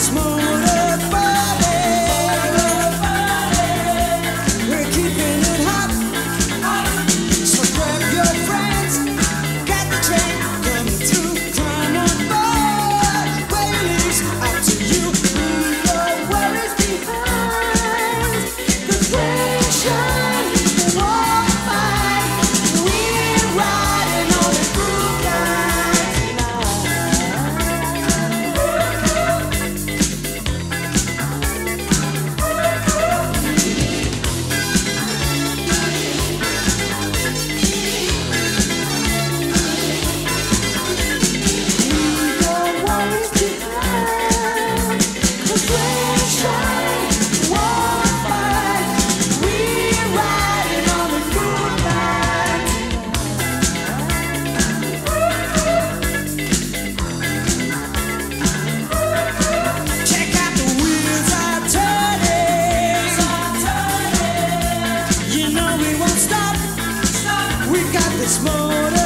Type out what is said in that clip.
this motor burning. We're keeping it hot. So grab your friends, get the train coming through. Climb on board, Whaley's up to you. Leave your worries behind. The rain shine, walk by. We're riding on the groove line Leave your worries behind. The rain shine, walk by. We're riding on the groove line. Check out the wheels are turning. You know we won't stop. We got this motor